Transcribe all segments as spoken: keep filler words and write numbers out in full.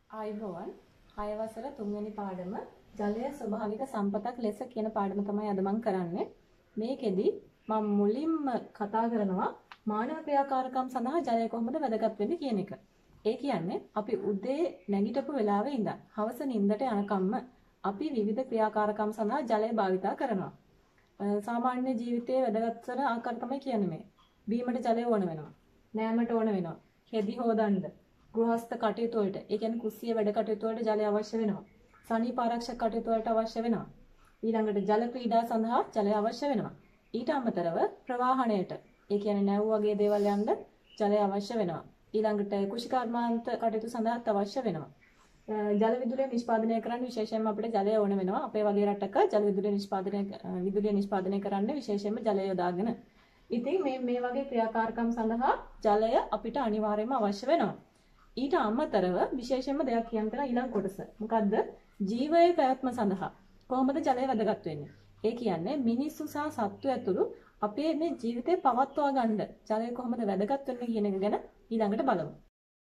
ආයුබෝවන් හය වසර තුන්වෙනි පාඩම ජලය ස්වභාවික සම්පතක් ලෙස කියන පාඩම තමයි අද මම කරන්නේ. මේකෙදි මම මුලින්ම කතා කරනවා මානව ක්‍රියාකාරකම් සඳහා ජලය කොහොමද වැදගත් වෙන්නේ කියන එක. ඒ කියන්නේ අපි උදේ නැගිටපු වෙලාවේ ඉඳන් හවස නිින්දට යනකම්ම අපි විවිධ ක්‍රියාකාරකම් සඳහා ජලය භාවිතා කරනවා. සාමාන්‍ය ජීවිතයේ වැදගත් වන ආකාර තමයි කියන්නේ මේ. බීමට ජලය ඕන වෙනවා. නෑමට ඕන වෙනවා. හෙදි හොදන්න ගෘහස්ත කටයුතු වලට, ඒ කියන්නේ කුස්සිය වැඩ කටයුතු වලට ජලය අවශ්‍ය වෙනවා. සනීප ආරක්ෂක කටයුතු වලට අවශ්‍ය වෙනවා. ඊළඟට ජල ක්‍රීඩා සඳහා ජලය අවශ්‍ය වෙනවා. ඊට අමතරව ප්‍රවාහණයට, ඒ කියන්නේ නැව් වගේ දේවල් යන්න ජලය අවශ්‍ය වෙනවා. ඊළඟට කුෂිකර්මාන්ත කටයුතු සඳහාත් අවශ්‍ය වෙනවා. ජල විදුලිය නිෂ්පාදනය කරන්න විශේෂයෙන්ම අපිට ජලය ඕන වෙනවා. අපේ වගේ රටක ජල විදුලිය නිෂ්පාදනය විදුලිය නිෂ්පාදනය කරන්න විශේෂයෙන්ම ජලය යොදාගෙන. ඉතින් මේ මේ වගේ ක්‍රියාකාරකම් සඳහා ජලය අපිට අනිවාර්යයෙන්ම අවශ්‍ය වෙනවා. ඊට අමතරව විශේෂයෙන්ම දෙයක් කියන්න තියෙන ඊළඟ කොටස. මොකද්ද? ජීවයේ පැවැත්ම සඳහා කොහොමද ජලය වැදගත් වෙන්නේ? ඒ කියන්නේ මිනිස්සු සහ සත්තු ඇතුළු අපේ මේ ජීවිතේ පවත්වා ගන්න ජලය කොහොමද වැදගත් වෙන්නේ කියන එක ගැන ඊළඟට බලමු.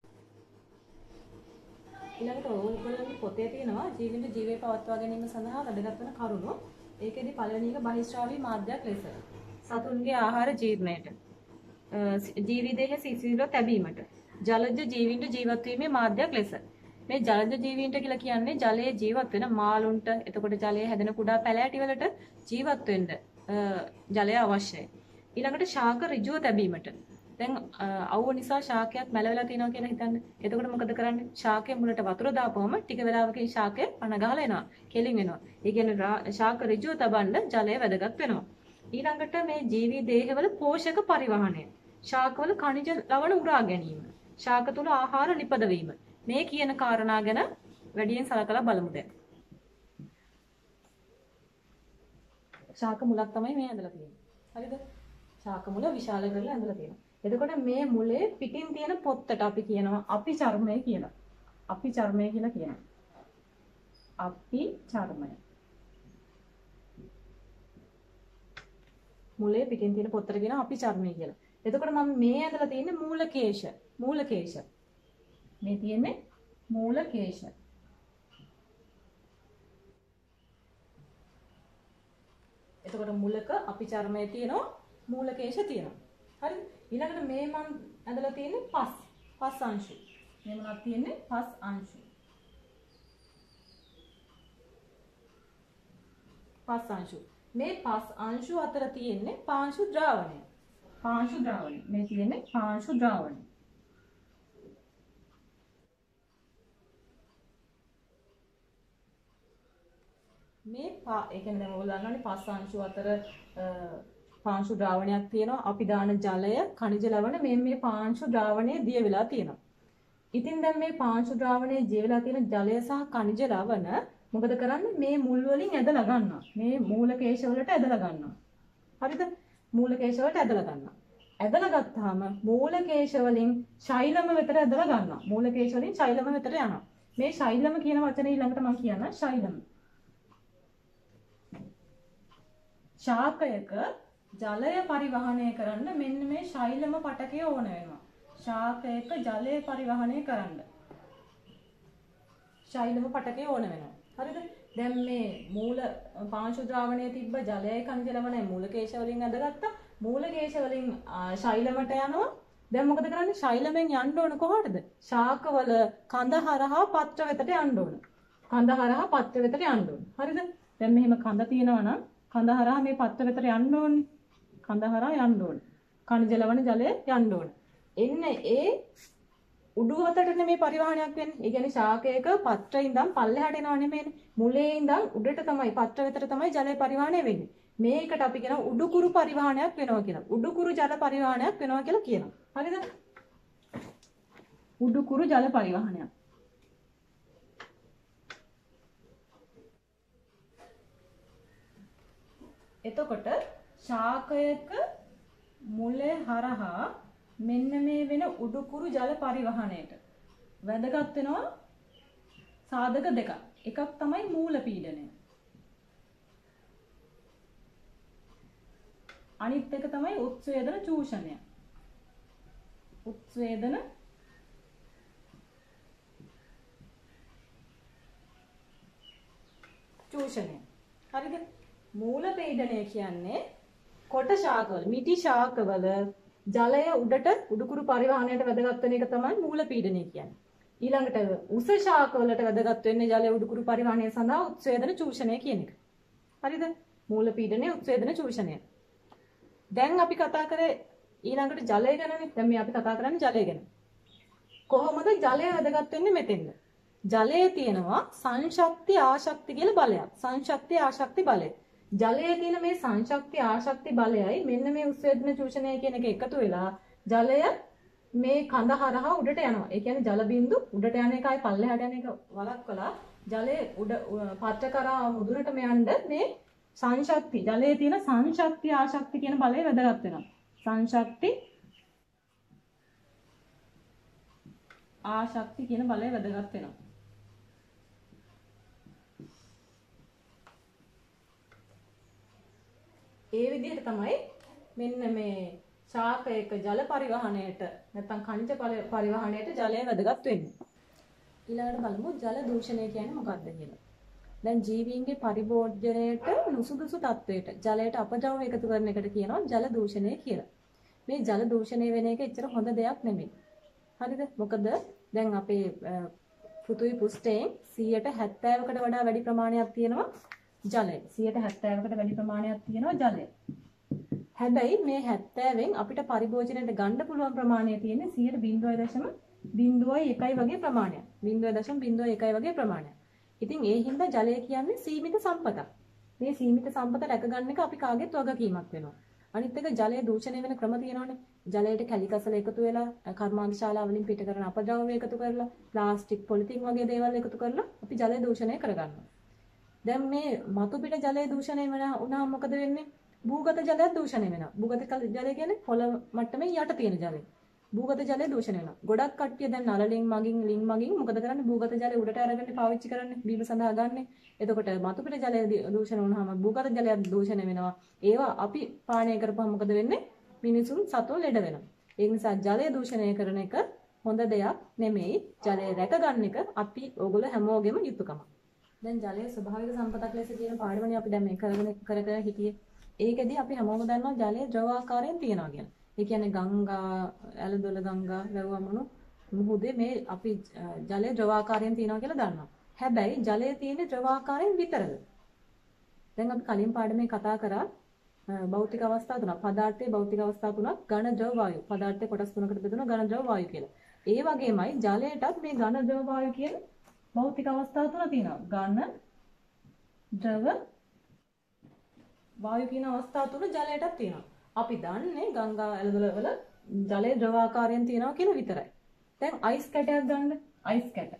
ඊළඟට ඕගොල්ලෝගේ පොතේ තියෙනවා ජීවිත ජීවේ පවත්වා ගැනීම සඳහා වැදගත් වෙන කරුණු. ඒකෙදි පළවෙනි එක බහිස්රාවී මාධ්‍යයක් ලෙස සතුන්ගේ ආහාර ජීර්ණයට, ජීවි දේහ සිසිල තැබීමට, ජලජ ජීවීන්ට ජීවත් වීමේ මාධ්‍යයක් ලෙස. මේ ජලජ ජීවීන්ට කියලා කියන්නේ ජලයේ ජීවත් වෙන මාළුන්ට, එතකොට ජලයේ හැදෙන කුඩා පැලෑටි වලට ජීවත් වෙන්න ජලය අවශ්‍යයි. ඊළඟට ශාක ඍජුව තැබීමට. දැන් අවුව නිසා ශාකයක් මැලවිලා තියෙනවා කියලා හිතන්න. එතකොට මොකද කරන්නේ? ශාකයේ මුලට වතුර දාපුවම ටික වෙලාවකින් ශාකය පණ ගහලා එනවා. කෙලින් වෙනවා. ඒ කියන්නේ ශාක ඍජුව තබන්න ජලය වැදගත් වෙනවා. ඊළඟට මේ ජීවි දේහවල පෝෂක පරිවහනය. ශාකවල ඛනිජ ලවණ උරා ගැනීම. ශාක තුල ආහාර නිපදවීම. මේ කියන කාරණා ගැන වැඩියෙන් සලකලා බලමු දැන්. ශාක මුලක් තමයි මේ ඇඳලා තියෙන්නේ. හරිද? ශාක මුල විශාල කරලා ඇඳලා තියෙනවා. එතකොට මේ මුලේ පිටින් තියෙන පොත්තට අපි කියනවා අපි චර්මය කියලා. අපි චර්මය කියලා කියනවා. අපි චර්මය. මුලේ පිටින් තියෙන පොත්තට කියනවා අපි චර්මය කියලා. එතකොට මම මේ ඇඳලා තියෙන්නේ මූලකේශ. මූලකේශ. මේ තියෙන්නේ මූලකේශ. එතකොට මුලක අපි චර්මයේ තියෙනවා, මූලකේශ තියෙනවා. හරිද? ඊළඟට මේ මම ඇඳලා තියෙන්නේ පස්. පස් අංශු. මේ මොනවද තියෙන්නේ? පස් අංශු. පස් අංශු. මේ පස් අංශු අතර තියෙන්නේ පාංශු ද්‍රාවණය. පාංශු ද්‍රාවණය. මේ තියෙන්නේ පාංශු ද්‍රාවණය. මේ පා ඒ කියන්නේ දැන් ඔයගොල්ලෝ දන්නවනේ පස් අංශු අතර පාංශු ද්‍රාවණයක් තියෙනවා. අපි දාන ජලය, ඛනිජ ලවණ මේ මේ පාංශු ද්‍රාවණයේ දිය වෙලා තියෙනවා. ඉතින් දැන් මේ පාංශු ද්‍රාවණයේ දිය වෙලා තියෙන ජලය සහ ඛනිජ ලවණ මොකද කරන්නේ? මේ මුල් වලින් ඇදලා ගන්නවා. මේ මූලකේශ වලට ඇදලා ගන්නවා. හරිද? මූලකේශ වලට ඇදලා ගන්නවා. ඇදලා ගත්තාම මූලකේශ වලින් ශෛලම වෙතට ඇදලා ගන්නවා. මූලකේශ වලින් ශෛලම වෙතට යනවා. මේ ශෛලම කියන වචනේ ඊළඟට මම කියන්න ශෛලම. ශාකයක ජලය පරිවහනය කරන්න මෙන්න මේ ශෛලම පටකය ඕන වෙනවා. ශාකයක ජලය පරිවහනය කරන්න ශෛලම පටකය ඕන වෙනවා. හරිද? දැන් මේ මූල පාංශු ද්‍රාවණයේ තිබ්බ ජලයයි ඛනිජ ලවණයි මූලකේශ වලින් අදගත්තා. මූලකේශ වලින් ශෛලමට යනවා. දැන් මොකද කරන්නේ? ශෛලමෙන් යන්න ඕන කොහටද? ශාකවල කඳ හරහා පත්‍ර වෙතට යන්න ඕන. කඳ හරහා පත්‍ර වෙතට යන්න ඕන. හරිද? දැන් මෙහෙම කඳ තියෙනවා නම් කඳ හරහා මේ පත්‍ර වෙතට යන්න ඕනේ. කඳ හරහා යන්න ඕනේ. ඛනිජ ලවණ ජලය යන්න ඕනේ. එන්නේ ඒ උඩු අතට නෙමේ පරිවහනයක් වෙන්නේ. ඒ කියන්නේ ශාකයක පත්‍රේ ඉඳන් පල්ලෙහාට එනව නෙමෙයිනේ. මුලේ ඉඳන් උඩට තමයි පත්‍ර වෙතට තමයි ජලය පරිවහනය වෙන්නේ. මේකට අපි කියනවා උඩුකුරු පරිවහනයක් වෙනවා කියලා. උඩුකුරු ජල පරිවහනයක් වෙනවා කියලා කියනවා. හරිද? උඩුකුරු ජල පරිවහනයක්. එතකොට ශාකයක මුලේ හරහා මෙන්න මේ වෙන උඩුකුරු ජල පරිවහණයට වැදගත් වෙනවා සාධක දෙකක්. එකක් තමයි මූල පීඩනය. අනිත් එක තමයි උත්සේදන චූෂණය. උත්සේදන චූෂණය. හරිද? මූල පීඩනය කියන්නේ කොට ශාකවල, මිටි ශාකවල ජලය උඩට උඩුකුරු පරිවහණයට වැදගත් වෙන එක තමයි මූල පීඩනය කියන්නේ. ඊළඟට උස ශාකවලට වැදගත් වෙන්නේ ජලය උඩුකුරු පරිවහණය සඳහා උත්සේදන චූෂණය කියන එක. හරිද? මූල පීඩනය, උත්සේදන චූෂණය. දැන් අපි කතා කරේ ඊළඟට ජලය ගැනනේ. දැන් මේ අපි කතා කරන්නේ ජලය ගැන. කොහොමද ජලය වැදගත් වෙන්නේ මෙතෙන්ද? ජලයේ තියෙනවා සංශක්ති ආශක්ති කියලා බලයක්. සංශක්ති ආශක්ති බලය. ජලයේ තියෙන මේ සංශක්ති ආශක්ති බලයයි මෙන්න මේ උත්සේදන චූෂණය කියන එක එකතු වෙලා ජලය මේ කඳ හරහා උඩට යනවා. ඒ කියන්නේ ජල බිඳු උඩට යන එකයි පල්ලෙහාට යන එක වළක්වලා ජලයේ උඩ පත්‍ර කරා මුදුනටම යන්න මේ සංශක්ති ජලයේ තියෙන සංශක්ති ආශක්ති කියන බලය වැදගත් වෙනවා. සංශක්ති ආශක්ති කියන බලය වැදගත් වෙනවා. ඒ විදිහට තමයි මෙන්න මේ ශාකයක ජල පරිවහණයට නැත්නම් කනිජ පරිවහණයට ජලය වැදගත් වෙන්නේ. ඊළඟට බලමු ජල දූෂණය කියන්නේ මොකක්ද කියලා. දැන් ජීවීන්ගේ පරිභෝජනයේට නුසුදුසු තත්වයට ජලයට අපද්‍රව්‍ය එකතු කරන එකට කියනවා ජල දූෂණය කියලා. මේ ජල දූෂණය වෙන එක එච්චර හොඳ දෙයක් නෙමෙයි. හරිද? මොකද දැන් අපේ පෘථිවි පෘෂ්ඨයෙන් සියයට හැත්තෑවකට වඩා වැඩි ප්‍රමාණයක් තියෙනවා ජලය. සියයට හැත්තෑවකට වැඩි ප්‍රමාණයක් තියෙනවා ජලය. හැබැයි මේ හැත්තෑවෙන් අපිට පරිභෝජනයට ගන්න පුළුවන් ප්‍රමාණය තියෙන්නේ සියයට ज़ीरो दशमलव ज़ीरो एक වගේ ප්‍රමාණයක්. ज़ीरो दशमलव ज़ीरो एक වගේ ප්‍රමාණයක්. ඉතින් ඒ හින්දා ජලය කියන්නේ සීමිත සම්පතක්. මේ සීමිත සම්පත රැක ගන්න එක අපි කාගෙත් වගකීමක් වෙනවා. අනිත් එක ජලය දූෂණය වෙන ක්‍රම තියෙනවානේ. ජලයට කැලිකසල එකතු වෙලා කර්මාන්ත ශාලාවලින් පිට කරන අපද්‍රව්‍ය එකතු කරලා ප්ලාස්ටික් පොලිතින් වගේ දේවල් එකතු කරලා අපි ජලය දූෂණය කරගන්නවා. දැන් මේ මතු පිට ජලය දූෂණය වුණාම මොකද වෙන්නේ? භූගත ජලය දූෂණය වෙනවා. භූගත ජලය කියන්නේ පොළොව මට්ටමේ යට තියෙන ජලය. භූගත ජලය දූෂණය වෙනවා. ගොඩක් කට්ටිය දැන් නලලින් මගින් ලින් මගින් මොකද කරන්නේ? භූගත ජලය උඩට අරගෙන පාවිච්චි කරන්නේ බීම සඳහා ගන්න. එතකොට මතු පිට ජලය දූෂණය වුණාම භූගත ජලය දූෂණය වෙනවා. ඒවා අපි පානය කරපුවම මොකද වෙන්නේ? මිනිසුන් සතුන් ලෙඩ වෙනවා. ඒ නිසා ජලය දූෂණය කරන එක හොඳ දෙයක් නෙමෙයි. ජලය රැක ගන්න එක අපි ඕගොල්ලෝ හැමෝගෙම යුතුයකමක්. දැන් ජලය ස්වභාවික සම්පතක් ලෙස කියන පාඩමනේ අපි දැන් මේ කරගෙන කර කර හිටියේ. ඒකෙදි අපි හැමෝම දන්නවා ජලය ද්‍රව ආකාරයෙන් තියෙනවා කියලා. ඒ කියන්නේ ගංගා, ඇලදොල ගංගා, වැව්වමුණු මුහුදේ මේ අපි ජලය ද්‍රව ආකාරයෙන් තියෙනවා කියලා දන්නවා. හැබැයි ජලය තියෙන්නේ ද්‍රව ආකාරයෙන් විතරද? දැන් අපි කලින් පාඩමේ කතා කරා භෞතික අවස්ථා තුනක්. පදාර්ථයේ භෞතික අවස්ථා තුනක්, ඝන, ද්‍රව, වායු. පදාර්ථයේ කොටස් තුනකට බෙදුණා ඝන, ද්‍රව, වායු කියලා. ඒ වගේමයි ජලයටත් මේ ඝන, ද්‍රව, වායු කියන භෞතික අවස්ථා තුන තියෙනවා. ඝන, ද්‍රව, වායු කියන අවස්ථා තුන ජලයටත් තියෙනවා. අපි දන්නේ ගංගා ඇලදොල වල ජලය ද්‍රව ආකාරයෙන් තියෙනවා කියලා විතරයි. දැන් අයිස් කැටයක් ගන්න. අයිස් කැට.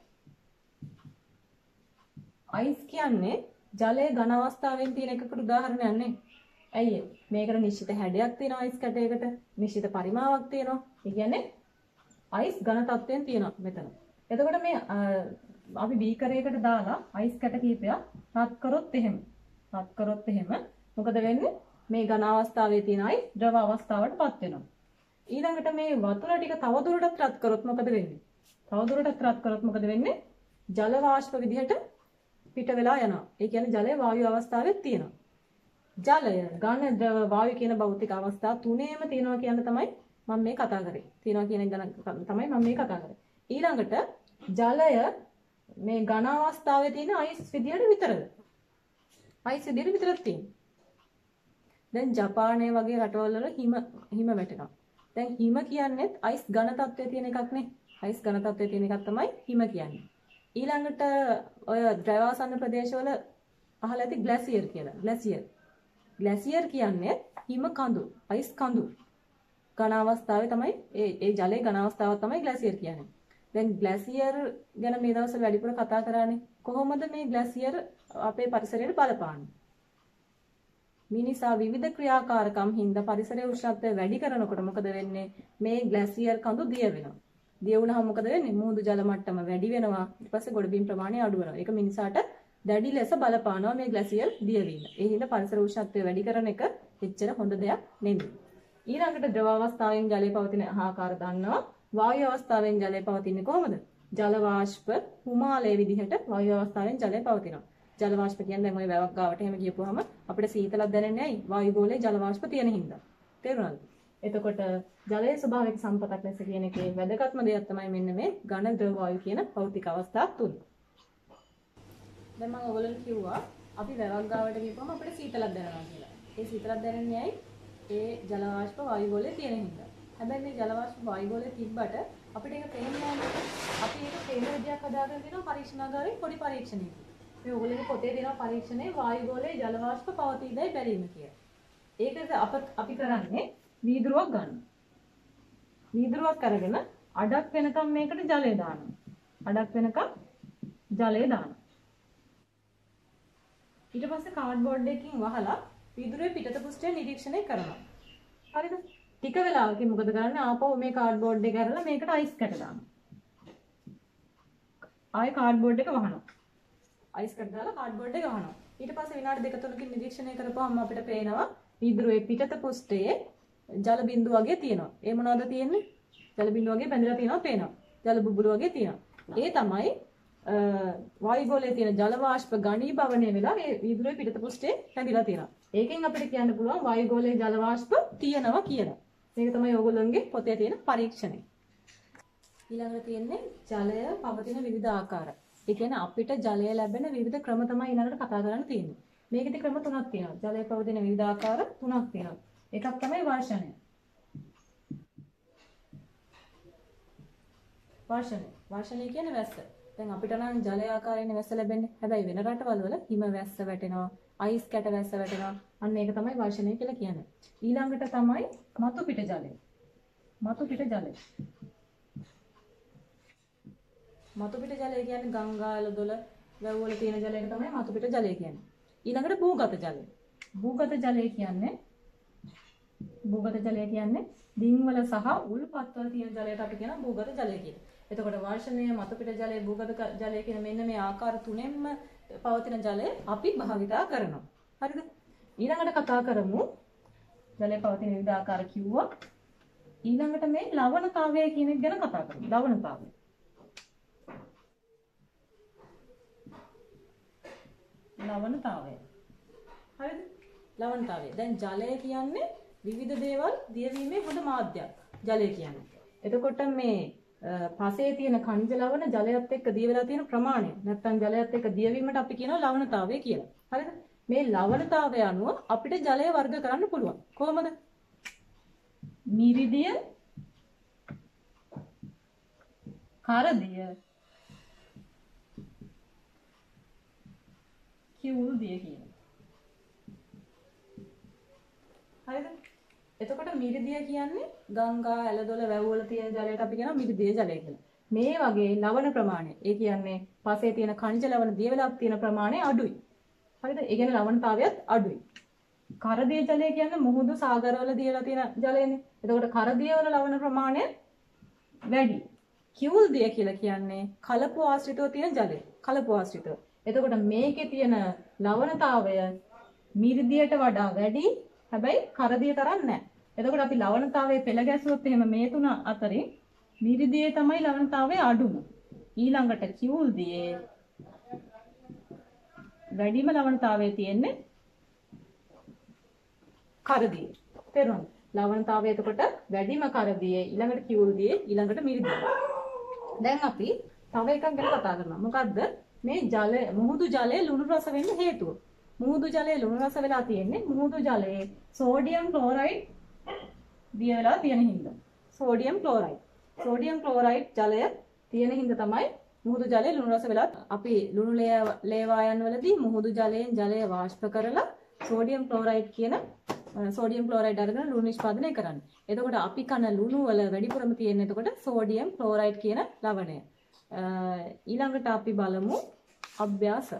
අයිස් කියන්නේ ජලයේ ඝන අවස්ථාවෙන් තියෙන එකකට උදාහරණයක් නේ. ඇයි මේකට නිශ්චිත හැඩයක් තියෙනවා අයිස් කැටයකට. නිශ්චිත පරිමාවක් තියෙනවා. ඒ කියන්නේ අයිස් ඝන තත්ත්වයෙන් තියෙනවා මෙතන. එතකොට මේ අපි බීකරයකට දාලා අයිස් කැට කීපයක් රත් කරොත් එහෙම. රත් කරොත් එහෙම මොකද වෙන්නේ? මේ ඝන අවස්ථාවේ තියෙන අයිස් ද්‍රව අවස්ථාවටපත් වෙනවා. ඊළඟට මේ වතුර ටික තවදුරටත් රත් කරොත් මොකද වෙන්නේ? තවදුරටත් රත් කරොත් මොකද වෙන්නේ? ජල වාෂ්ප විදිහට පිට වෙලා යනවා. ඒ කියන්නේ ජලය වායු අවස්ථාවේ තියෙනවා. ජලය ඝන, ද්‍රව, වායු කියන භෞතික අවස්ථා තුනේම තියෙනවා කියන තමයි මම මේ කතා කරේ. තියෙනවා කියන එක තමයි මම මේ කතා කරේ. ඊළඟට ජලය මේ ඝන අවස්ථාවේ තියෙන අයිස් විදිහට විතරද? අයිස් විදිහට විතරක් තියෙනවා. දැන් ජපානයේ වගේ රටවල් වල හිම හිම වැටෙනවා. දැන් හිම කියන්නේත් අයිස් ඝන තත්ත්වයේ තියෙන එකක් නේ. අයිස් ඝන තත්ත්වයේ තියෙන එකක් තමයි හිම කියන්නේ. ඊළඟට ඔය ද්‍රවාසන්න ප්‍රදේශවල අහලා ඇති ග්ලැසියර් කියලා. ග්ලැසියර්. ග්ලැසියර් කියන්නේ හිම කඳු, අයිස් කඳු. ඝන අවස්ථාවේ තමයි ඒ ඒ ජලයේ ඝන අවස්ථාව තමයි ග්ලැසියර් කියන්නේ. දැන් ග්ලැසියර් ගැන මේ දවස්වල වැඩිපුර කතා කරන්නේ. කොහොමද මේ ග්ලැසියර් අපේ පරිසරයට බලපාන්නේ? මිනිසා විවිධ ක්‍රියාකාරකම් හින්දා පරිසරයේ උෂ්ණත්වය වැඩි කරනකොට මොකද වෙන්නේ? මේ ග්ලැසියර් කඳු දිය වෙනවා. දිය වුණාම මොකද වෙන්නේ? මුහුදු ජල මට්ටම වැඩි වෙනවා. ඊට පස්සේ ගොඩබිම් ප්‍රමාණය අඩු වෙනවා. ඒක මිනිසාට දැඩි ලෙස බලපානවා මේ ග්ලැසියර් දිය වීම. ඒ හින්දා පරිසර උෂ්ණත්වය වැඩි කරන එක එච්චර හොඳ දෙයක් නෙමෙයි. ඊළඟට ද්‍රව අවස්ථාවෙන් ජලය පවතින ආකාර දන්නවා. වායු අවස්ථාවෙන් ජලය පවතින්නේ කොහොමද? ජල වාෂ්ප හිමාලයේ විදිහට වායු අවස්ථාවෙන් ජලය පවතිනවා. ජල වාෂ්ප කියන්නේ දැන් ඔය වැවක් ගාවට එහෙම ගියපුවාම අපිට සීතලක් දැනෙන්නේ ඇයි? වායු ගෝලයේ ජල වාෂ්ප තියෙන හින්දා. තේරුණාද? එතකොට ජලයේ ස්වභාවික සම්පතක් ලෙස කියන එකේ වැදගත්ම දෙයක් තමයි මෙන්න මේ ඝන ද්‍රව වායු කියන භෞතික අවස්ථා තුන. දැන් මම ඔයගොල්ලන්ට කිව්වා අපි වැවක් ගාවට ගිහපුවම අපිට සීතලක් දැනෙනවා කියලා. ඒ සීතලක් දැනෙන්නේ ඇයි? ඒ ජල වාෂ්ප වායු ගෝලයේ තියෙන හින්දා. හැබැයි මේ ජල වාෂ්ප වායු ගෝලයේ තිබ්බට අපිට ඒක පේන්නේ නැහැ. අපි ඒක පේන විදියක් හදාගෙන තියෙනවා පරීක්ෂණාගාරේ පොඩි පරීක්ෂණයකින්. මේ ඔයගොල්ලෝගේ පොතේ දෙනවා පරීක්ෂණේ වායු ගෝලයේ ජල වාෂ්ප පවතීදයි බැලීම කියලා. ඒකද අප අපි කරන්නේ වීදුරුවක් ගන්න. වීදුරුවක් අරගෙන අඩක් වෙනකම් මේකට ජලය දානවා. අඩක් වෙනකම් ජලය දානවා. ඊට පස්සේ කාඩ්බෝඩ් එකකින් වහලා වීදුරුවේ පිටත පෘෂ්ඨය නිරීක්ෂණය කරනවා. හරිද? ටික වෙලාවකින් මොකද කරන්නේ? ආපහු මේ කාඩ්බෝඩ් එක අරලා මේකට අයිස් කැට දානවා. ආයෙ කාඩ්බෝඩ් එක වහනවා. අයිස් කැට දාලා කාඩ්බෝඩ් එක වහනවා. ඊට පස්සේ විනාඩි දෙක තුනකින් නිරීක්ෂණය කරපුවාම අපිට පේනවා වීදුරුවේ පිටත පෘෂ්ඨයේ ජල බිඳු වගේ තියෙනවා. ඒ මොනවද තියෙන්නේ? ජල බිඳු වගේ බැඳලා තියෙනවා පේනවා. ජල බුබුලු වගේ තියෙනවා. ඒ තමයි වායු ගෝලයේ තියෙන ජල වාෂ්ප ඝනීභවණය වෙලා මේ වීදුරුවේ පිටත පෘෂ්ඨයේ හැදිලා තියෙනවා. ඒකෙන් අපිට කියන්න පුළුවන් වායු ගෝලයේ ජල වාෂ්ප තියෙනවා කියලා. මේක තමයි ඕගොල්ලෝගේ පොතේ තියෙන පරීක්ෂණය. ඊළඟට තියෙන්නේ ජලය පවතින විවිධ ආකාර. ඒ කියන්නේ අපිට ජලය ලැබෙන විවිධ ක්‍රම තමයි ඊළඟට කතා කරන්න තියෙන්නේ. මේකෙදි ක්‍රම තුනක් තියෙනවා. ජලය පවතින විවිධ ආකාර තුනක් තියෙනවා. එකක් තමයි වර්ෂණය. වර්ෂණය. වර්ෂණය කියන්නේ වැස්ස. දැන් අපිට නම් ජලය ආකාරයෙන් වැස්ස ලැබෙන්නේ. හැබැයි වෙන රටවල් වල හිම වැස්ස වැටෙනවා, අයිස් කැට වැස්ස වැටෙනවා. අන්න ඒක තමයි වර්ෂණය කියලා කියන්නේ. ඊළඟට තමයි මතු පිට ජලය. මතු පිට ජලය. මතු පිට ජලය කියන්නේ ගංගා වල වැව් වල තියෙන ජලයට තමයි මතු පිට ජලය කියන්නේ. ඊළඟට භූගත ජලය. භූගත ජලය කියන්නේ භූගත ජලය කියන්නේ දින්වල සහ උල්පත්වල තියෙන ජලයට අපි කියන භූගත ජලය කියලා. එතකොට වර්ෂණය, මතු පිට ජලය, භූගත ජලය කියන මෙන්න මේ ආකාර තුනෙන්ම පවතින ජලය අපි භාවිතා කරනවා. හරිද? ඊළඟට කතා කරමු ජලය පවතින විවිධ ආකාර කිව්වා. ඊළඟට මේ ලවණතාවය කියන එක ගැන කතා කරමු. ලවණතාවය. ලවණතාවය. හරිද? ලවණතාවය. දැන් ජලය කියන්නේ විවිධ දේවල් දියවීමේ හොඳ මාධ්‍යයක්. ජලය කියන්නේ. එතකොට මේ පසේ තියෙන khනිජ ලවණ ජලයත් එක්ක දිය වෙලා තියෙන ප්‍රමාණය නැත්නම් ජලයත් එක්ක දියවීමට අපි කියනවා ලවණතාවය කියලා. හරිද? මේ ලවණතාවය අනුව අපිට ජලය වර්ග කරන්න පුළුවන්. කොහොමද? මිරිදිය, කරදිය, කිවුල් දිය කියනවා. හරිද? එතකොට මිරිදිය කියන්නේ ගංගා, ඇලදොල, වැව් වල තියෙන ජලයට අපි කියනවා මිරිදිය ජලය කියලා. මේ වගේ ලවණ ප්‍රමාණය, ඒ කියන්නේ පසේ තියෙන khනිජ ලවණ දිය වෙලා තියෙන ප්‍රමාණය අඩුයි. හරිද? ඒ කියන්නේ ලවණතාවයත් අඩුයි. කරදිය ජලය කියන්නේ මුහුදු, සාගරවල දියලා තියෙන ජලයනේ. එතකොට කරදිය වල ලවණ ප්‍රමාණය වැඩි. කිවුල් දිය කියලා කියන්නේ කලපු ආශ්‍රිතව තියෙන ජලය. කලපු ආශ්‍රිතව. එතකොට මේකේ තියෙන ලවණතාවය මිරිදියට වඩා වැඩි. හැබැයි කරදිය තරම් නැහැ. එතකොට අපි ලවණතාවයේ පෙළ ගැසුවොත් එහෙම මේ තුන අතරින් මිරිදියේ තමයි ලවණතාවය අඩුම. ඊළඟට කිවුල් දියේ වැඩිම ලවණතාවය තියෙන්නේ කරදියේ. තේරුණාද? ලවණතාවය එතකොට වැඩිම කරදියේ, ඊළඟට කිවුල් දියේ, ඊළඟට මිරිදියේ. දැන් අපි තව එකක් ගැන කතා කරනවා. මොකද්ද? මේ ජලය, මුහුදු ජලය ලුණු රස වෙන්න හේතුව. මුහුදු ජලයේ ලුණු රස වෙලා තියෙන්නේ මුහුදු ජලයේ සෝඩියම් ක්ලෝරයිඩ් දිය වෙලා තියෙන හින්දා. Sodium chloride. සෝඩියම් ක්ලෝරයිඩ් ජලය තියෙන හින්දා තමයි මුහුදු ජලයේ ලුණු රස වෙලා. අපි ලුණු ලේ වායන් වලදී මුහුදු ජලයෙන් ජලය වාෂ්ප කරලා සෝඩියම් ක්ලෝරයිඩ් කියන සෝඩියම් ක්ලෝරයිඩ් අරගෙන ලුණු නිෂ්පාදනය කරන්නේ. එතකොට අපි කන ලුණු වල වැඩිපුරම තියෙන එතකොට සෝඩියම් ක්ලෝරයිඩ් කියන ලවණය. ඊළඟට අපි බලමු අභ්‍යාස.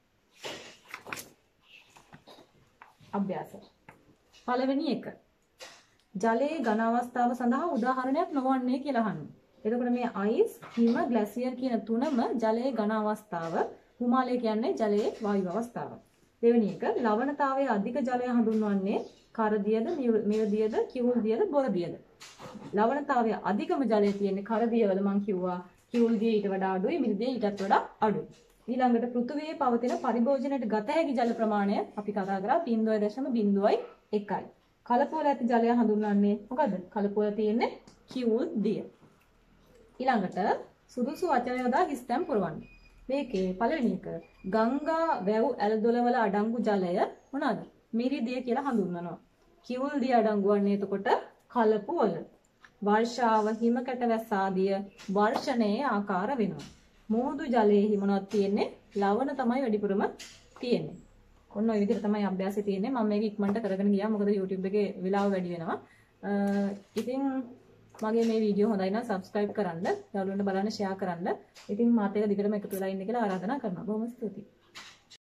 අභ්‍යාස. පළවෙනි එක. ජලයේ ඝන අවස්ථාව සඳහා උදාහරණයක් නොවන්නේ කියලා අහන්නේ. එතකොට මේ අයිස්, හිම, ග්ලැසියර් කියන තුනම ජලයේ ඝන අවස්ථාව. හිමාලය කියන්නේ ජලයේ වායු අවස්ථාව. දෙවෙනි එක ලවණතාවයේ අධික ජලය හඳුන්වන්නේ කරදියද, මිරිදියද, කිවුල් දියද, බොර දියද. ලවණතාවයේ අධිකම ජලය තියෙන්නේ කරදියවල මං කිව්වා. කිවුල් දිය ඊට වඩා අඩුයි, මිරිදිය ඊටත් වඩා අඩුයි. ඊළඟට පෘථිවියේ පවතින පරිභෝජනයට ගත හැකි ජල ප්‍රමාණය අපි කතා කරා zero point zero one. කලපුවල ඇති ජලය හඳුන්වන්නේ මොකද්ද? කලපුවල තියෙන්නේ කියූල් දිය. ඊළඟට සුදුසු වචන යොදා හිස්තැන් පුරවන්න. මේකේ පළවෙනි එක ගංගා වැව් ඇලදොල වල අඩංගු ජලය මොනවාද? මිරිදිය කියලා හඳුන්වනවා. කියූල් දිය අඩංගු වන්නේ එතකොට කලපුවල. වර්ෂාව හිමකැට වැස්ස ආදිය වර්ෂණයේ ආකාර වෙනවා. මුහුදු ජලයේ මොනවද තියෙන්නේ? ලවණ තමයි වැඩිපුරම තියෙන්නේ. ඔන්න ඔය විදිහට තමයි අභ්‍යාසය තියෙන්නේ. මම මේක ඉක්මනට කරගෙන ගියා. මොකද YouTube එකේ වෙලාව වැඩි වෙනවා. ඉතින් මගේ මේ වීඩියෝ හොඳයි නම් subscribe කරන්න, යාළුවන්ට බලන්න share කරන්න. ඉතින් මාත් එක්ක දිගටම එකතු වෙලා ඉන්න කියලා ආරාධනා කරනවා. බොහොම ස්තුතියි.